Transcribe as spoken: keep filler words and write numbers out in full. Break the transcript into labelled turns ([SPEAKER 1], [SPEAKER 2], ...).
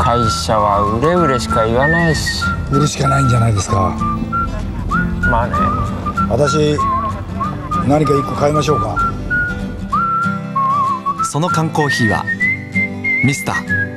[SPEAKER 1] 会社はうれうれしか言わないし。
[SPEAKER 2] 売るしかないんじゃないですか。
[SPEAKER 1] まあね。
[SPEAKER 2] 私何か一個買いましょうか。
[SPEAKER 3] その缶コーヒーはミスター